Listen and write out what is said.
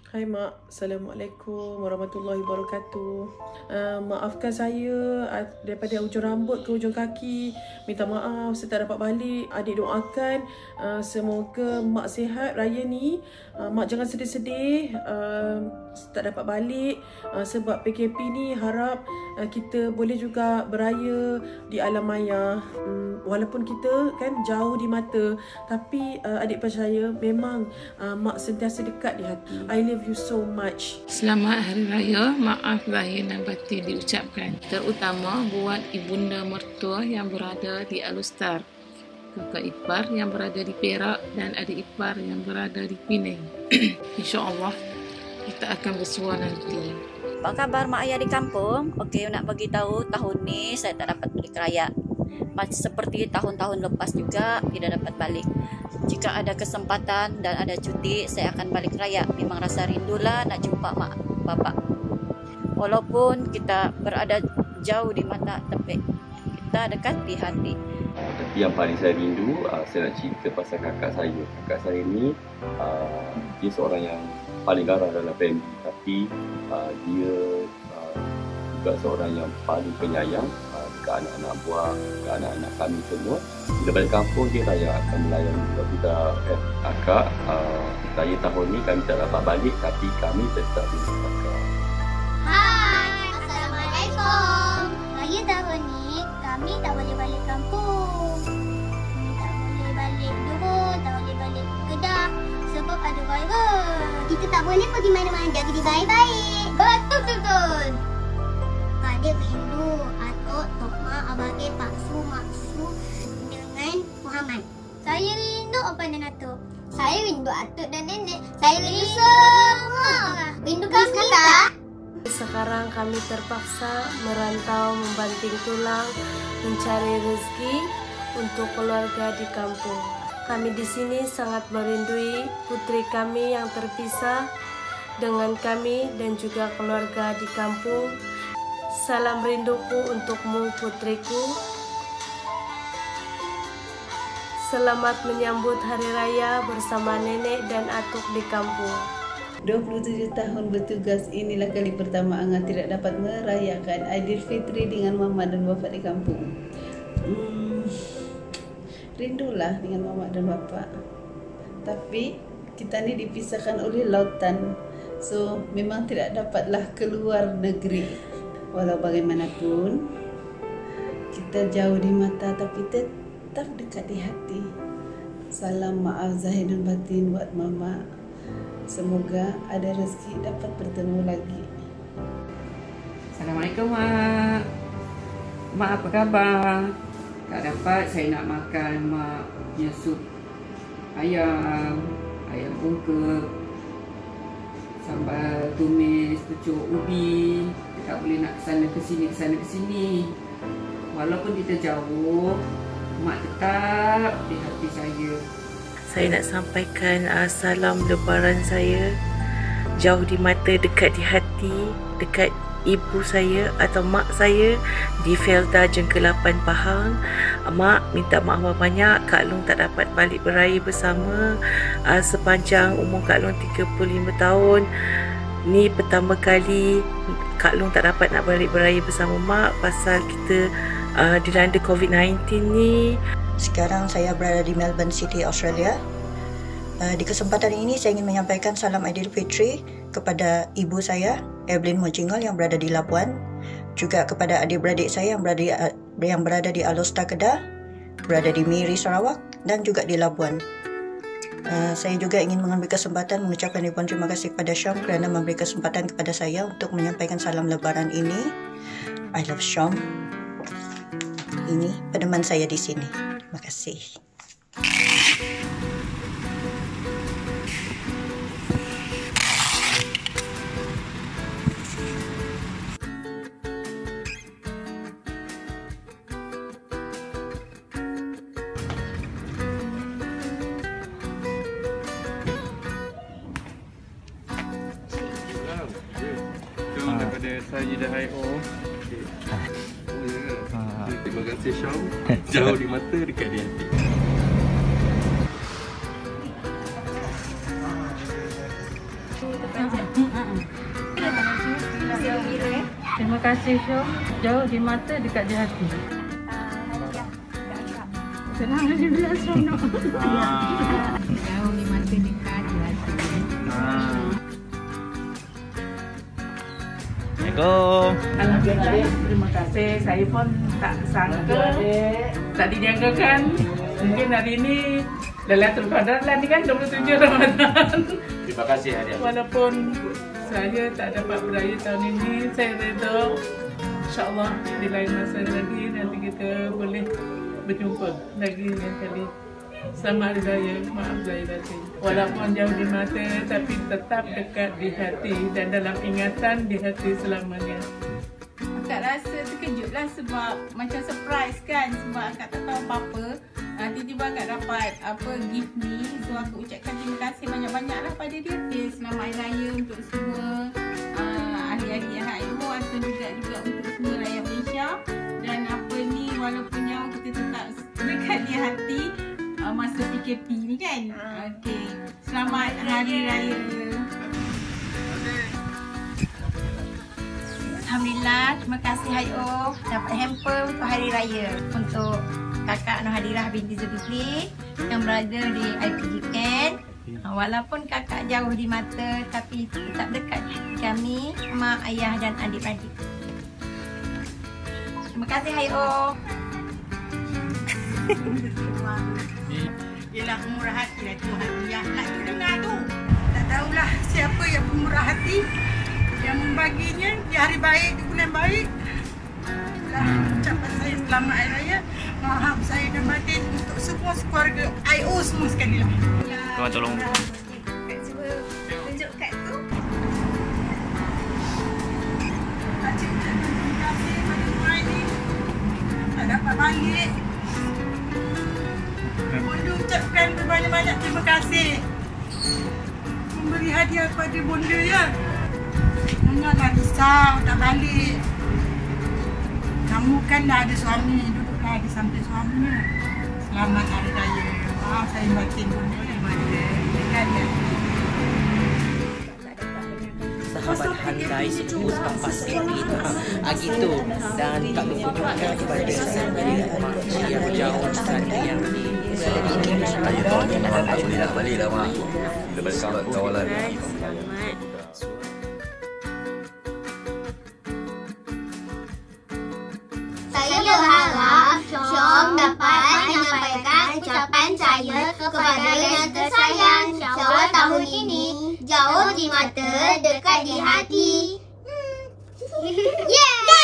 Hai Mak, Assalamualaikum warahmatullahi wabarakatuh. Maafkan saya daripada ujung rambut ke ujung kaki. Minta maaf saya tak dapat balik. Adik doakan semoga Mak sihat raya ni. Mak jangan sedih-sedih tak dapat balik sebab PKP ni. Harap kita boleh juga beraya di alam maya. Walaupun kita kan jauh di mata, tapi adik percaya memang Mak sentiasa dekat di hati. I love you so much. Selamat Hari Raya, maaf lahir dan batin diucapkan. Terutama buat ibunda mertua yang berada di Alustar, kakak ipar yang berada di Perak dan adik ipar yang berada di Penang. InsyaAllah kita akan bersua nanti. Apa khabar mak ayah di kampung? Okey, nak bagi tahu tahun ni saya tak dapat balik raya. Seperti tahun-tahun lepas juga tidak dapat balik. Jika ada kesempatan dan ada cuti, saya akan balik raya. Memang rasa rindulah nak jumpa mak bapak. Walaupun kita berada jauh di mata, tapi kita dekat di hati. Tapi yang paling saya rindu, saya nak cerita pasal kakak saya. Kakak saya ni, dia seorang yang paling garang dalam family. Tapi dia juga seorang yang paling penyayang ke anak-anak buah, ke anak-anak kami semua. Bila balik kampung, dia akan melayani kita. Kakak, raya tahun ni kami tak dapat balik, tapi kami tetap jumpa kakak. Hai, Assalamualaikum. Raya tahun ni kami tak boleh balik kampung. Kami tak boleh balik Johor, tak boleh balik Kedah sebab ada virus. Kita tak boleh pergi mana-mana, jaga diri baik-baik. Betul. Adik rindu atuk, tok mak, abang Ip, Pak Su, Mak Su dengan Muhammad. Saya rindu opan dan atuk. Saya rindu atuk dan nenek. Saya rindu semua. Rindu kami tak? Sekarang kami terpaksa merantau membanting tulang mencari rezeki untuk keluarga di kampung. Kami di sini sangat merindui putri kami yang terpisah dengan kami dan juga keluarga di kampung. Salam rinduku untukmu putriku. Selamat menyambut Hari Raya bersama nenek dan atuk di kampung. 27 tahun bertugas, inilah kali pertama Angah tidak dapat merayakan Aidilfitri dengan mama dan bapa di kampung. Rindulah dengan mama dan bapa. Tapi kita ni dipisahkan oleh lautan. So memang tidak dapatlah keluar negeri. Walau bagaimanapun kita jauh di mata tapi tetap dekat di hati. Salam maaf zahir dan batin buat mama. Semoga ada rezeki dapat bertemu lagi. Assalamualaikum mak. Mak apa khabar? Tak dapat, saya nak makan mak punya sup ayam bungkus, sambal tumis, pucuk ubi. Tak boleh nak kesana ke sini. Walaupun kita jauh, mak tetap di hati saya. Saya nak sampaikan salam lebaran saya. Jauh di mata, dekat di hati, dekat ibu saya atau mak saya di Felda Jengkelapan Pahang. Mak minta maaf banyak, Kak Long tak dapat balik beraya bersama sepanjang umur Kak Long 35 tahun. Ni pertama kali Kak Long tak dapat nak balik beraya bersama mak pasal kita dilanda COVID-19 ni. Sekarang saya berada di Melbourne City, Australia. Di kesempatan ini saya ingin menyampaikan salam Aidilfitri kepada ibu saya, Evelyn Mojingol yang berada di Labuan, juga kepada adik-beradik saya yang berada di Alustar Kedah, berada di Miri Sarawak dan juga di Labuan. Saya juga ingin mengambil kesempatan mengucapkan ribuan terima kasih kepada Syam kerana memberi kesempatan kepada saya untuk menyampaikan salam lebaran ini. I love Syam. Ini peneman saya di sini. Terima kasih. Daripada saya dah I.O. Terima kasih Syam. Jauh di mata, dekat di hati. Terima kasih Syom. Jauh di mata, dekat di hati. Senang je bila seronok. Jauh di mata, dekat di hati. Assalamualaikum. Alhamdulillah, terima kasih. Saya pun tak sangka, tak dijangkakan. Mungkin hari ini Lailatul Qadar lah ni kan 27 Ramadan. Terima kasih hadiah. Walaupun saya tak dapat beraya tahun ini, saya redha. InsyaAllah di lain masa lagi nanti kita boleh berjumpa lagi lain kali. Selamat Hari Raya, maaf lahir batin. Walaupun jauh di mata tapi tetap dekat di hati dan dalam ingatan di hati selamanya. Akak rasa terkejutlah sebab macam surprise kan, sebab akak tak tahu apa-apa. Tiba-tiba akak dapat gift ni. So aku ucapkan terima kasih banyak-banyak lah pada dia. Selamat Hari Raya untuk semua ahli-ahli yang HIO atau juga untuk semua rakyat Malaysia. Dan apa ni, walaupun jauh kita tetap dekat di hati masa PKP ni kan. Okey, selamat Hari Raya. Alhamdulillah, terima kasih HIO dapat hamper untuk Hari Raya untuk kakak Nohadirah binti Zulkifli yang berada di IPGN. Walaupun kakak jauh di mata tapi tetap dekat kami, mak, ayah dan adik-adik. Terima kasih HIO. Yelah, pemurah hati lah Tuhan. Yang nak dengar tu, tak tahulah siapa yang pemurah hati yang membaginya di hari baik, di bulan baik. Ucapan saya selamat Hari Raya. Maaf saya dan batin untuk semua keluarga IO semua sekali lah. Tuan tolong. Tunjuk kad tu. Terima kasih pada rumah ini. Tak dapat balik. Bonda ucapkan berbanyak-banyak terima kasih. Memberi hadiah kepada bonda ya. Janganlah risau tak balik. Kamu kan dah ada suami, duduklah di samping suaminya. Selamat Hari Raya. Maaf saya batin bonda daripada sahabat handai sepupu sampas ini gitu dan tak lupa juga kepada makcik yang jauh tadi yang Raya tahun ni mak tak boleh nak balik lah mak. Bila balik kampung kawalan lagi. Saya berharap Syom dapat menyampaikan ucapan saya kepada yang tersayang. InsyaAllah tahun ini jauh di mata, dekat di hati. Yeah!